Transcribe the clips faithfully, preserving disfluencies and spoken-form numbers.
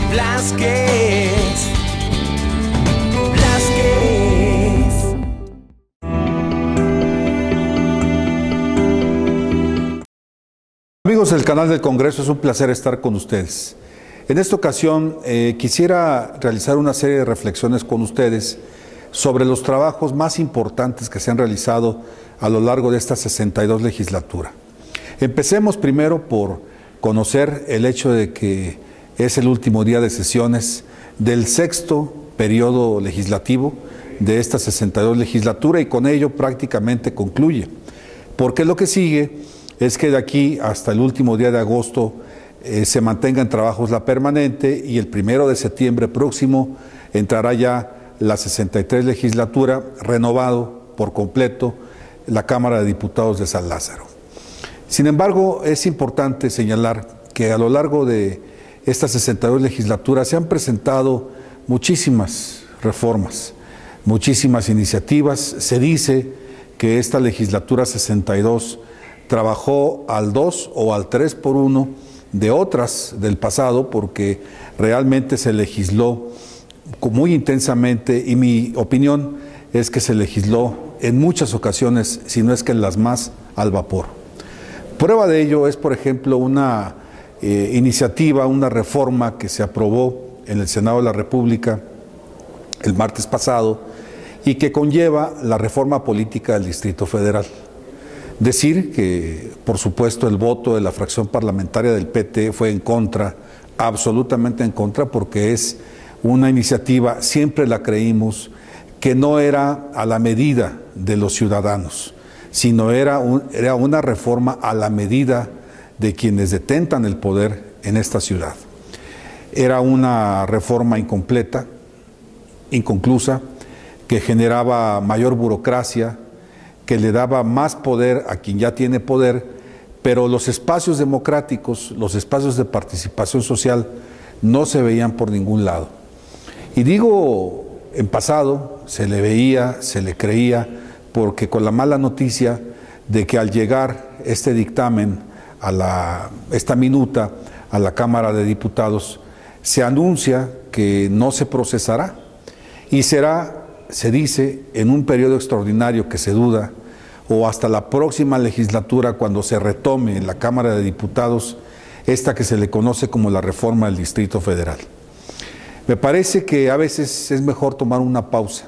Blázquez, Blázquez. Amigos del canal del Congreso, es un placer estar con ustedes. En esta ocasión eh, quisiera realizar una serie de reflexiones con ustedes sobre los trabajos más importantes que se han realizado a lo largo de esta sesenta y dos legislatura. Empecemos primero por conocer el hecho de que es el último día de sesiones del sexto periodo legislativo de esta sesenta y dos legislatura y con ello prácticamente concluye. Porque lo que sigue es que de aquí hasta el último día de agosto eh, se mantenga en trabajos la permanente y el primero de septiembre próximo entrará ya la sesenta y tres legislatura, renovado por completo la Cámara de Diputados de San Lázaro. Sin embargo, es importante señalar que a lo largo de esta sesenta y dos legislatura se han presentado muchísimas reformas, muchísimas iniciativas. Se dice que esta legislatura sesenta y dos trabajó al dos o al tres por uno de otras del pasado, porque realmente se legisló muy intensamente y mi opinión es que se legisló en muchas ocasiones, si no es que en las más, al vapor. Prueba de ello es, por ejemplo, una eh, iniciativa, una reforma que se aprobó en el Senado de la República el martes pasado y que conlleva la reforma política del Distrito Federal. Decir que, por supuesto, el voto de la fracción parlamentaria del P T fue en contra, absolutamente en contra, porque es una iniciativa, siempre la creímos, que no era a la medida de los ciudadanos, sino era, un, era una reforma a la medida de quienes detentan el poder en esta ciudad. Era una reforma incompleta, inconclusa, que generaba mayor burocracia, que le daba más poder a quien ya tiene poder, pero los espacios democráticos, los espacios de participación social no se veían por ningún lado. Y digo, en pasado se le veía, se le creía, porque con la mala noticia de que al llegar este dictamen, a la, esta minuta a la Cámara de Diputados, se anuncia que no se procesará y será, se dice, en un periodo extraordinario que se duda, o hasta la próxima legislatura cuando se retome en la Cámara de Diputados esta que se le conoce como la reforma del Distrito Federal. Me parece que a veces es mejor tomar una pausa.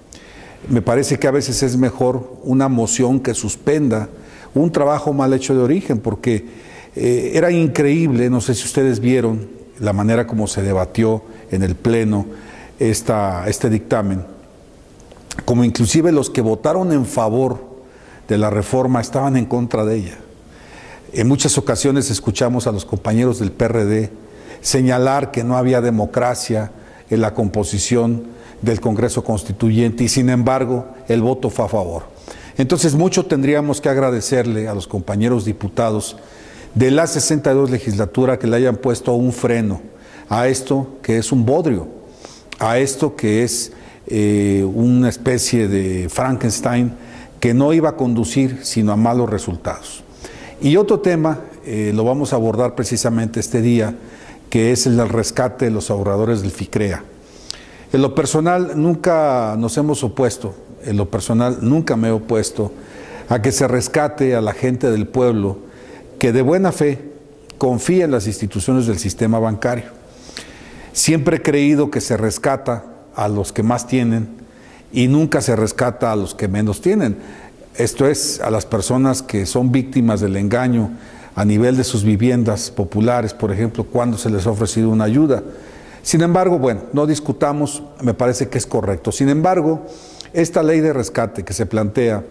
Me parece que a veces es mejor una moción que suspenda un trabajo mal hecho de origen, porque eh, era increíble, no sé si ustedes vieron la manera como se debatió en el Pleno esta, este dictamen, como inclusive los que votaron en favor de la reforma estaban en contra de ella. En muchas ocasiones escuchamos a los compañeros del P R D señalar que no había democracia en la composición del Congreso Constituyente y sin embargo el voto fue a favor. Entonces mucho tendríamos que agradecerle a los compañeros diputados de la sesenta y dos legislatura que le hayan puesto un freno a esto que es un bodrio, a esto que es eh, una especie de Frankenstein que no iba a conducir sino a malos resultados. Y otro tema, eh, lo vamos a abordar precisamente este día, que es el del rescate de los ahorradores del FICREA. En lo personal nunca nos hemos opuesto, en lo personal nunca me he opuesto a que se rescate a la gente del pueblo que de buena fe confía en las instituciones del sistema bancario. Siempre he creído que se rescata a los que más tienen y nunca se rescata a los que menos tienen. Esto es, a las personas que son víctimas del engaño a nivel de sus viviendas populares, por ejemplo, cuando se les ha ofrecido una ayuda. Sin embargo, bueno, no discutamos, me parece que es correcto. Sin embargo, esta ley de rescate que se plantea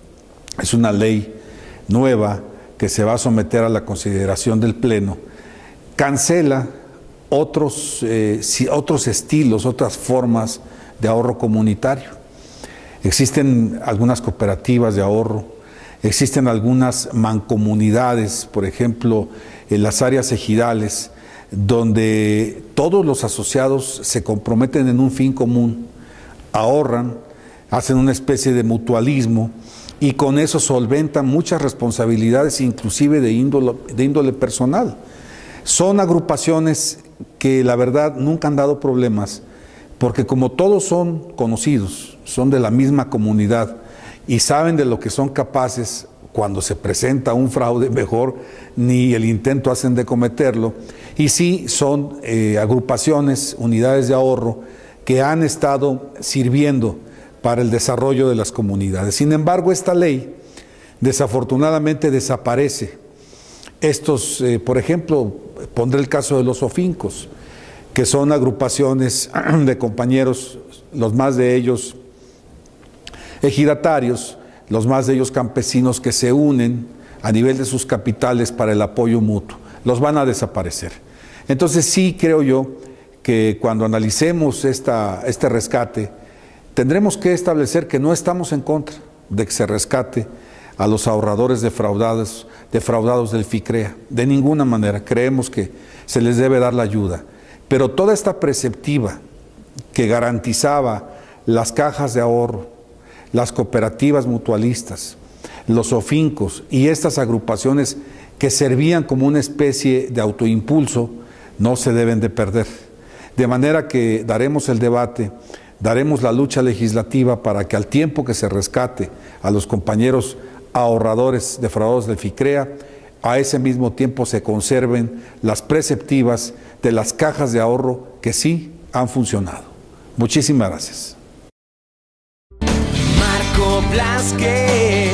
es una ley nueva que se va a someter a la consideración del Pleno, cancela otros, eh, otros estilos, otras formas de ahorro comunitario. Existen algunas cooperativas de ahorro, existen algunas mancomunidades, por ejemplo, en las áreas ejidales, donde todos los asociados se comprometen en un fin común, ahorran, hacen una especie de mutualismo y con eso solventan muchas responsabilidades, inclusive de índole, de índole personal. Son agrupaciones que la verdad nunca han dado problemas, porque como todos son conocidos, son de la misma comunidad y saben de lo que son capaces, cuando se presenta un fraude, mejor ni el intento hacen de cometerlo. Y sí son eh, agrupaciones, unidades de ahorro, que han estado sirviendo para el desarrollo de las comunidades. Sin embargo, esta ley desafortunadamente desaparece. Estos, eh, por ejemplo, pondré el caso de los ofincos, que son agrupaciones de compañeros, los más de ellos ejidatarios, los más de ellos campesinos, que se unen a nivel de sus capitales para el apoyo mutuo. Los van a desaparecer. Entonces sí creo yo que cuando analicemos esta, este rescate, tendremos que establecer que no estamos en contra de que se rescate a los ahorradores defraudados, defraudados del FICREA. De ninguna manera. Creemos que se les debe dar la ayuda. Pero toda esta preceptiva que garantizaba las cajas de ahorro, las cooperativas mutualistas, los ofincos y estas agrupaciones que servían como una especie de autoimpulso, no se deben de perder. De manera que daremos el debate, daremos la lucha legislativa para que al tiempo que se rescate a los compañeros ahorradores defraudados del FICREA, a ese mismo tiempo se conserven las preceptivas de las cajas de ahorro que sí han funcionado. Muchísimas gracias. Marco Blasquez.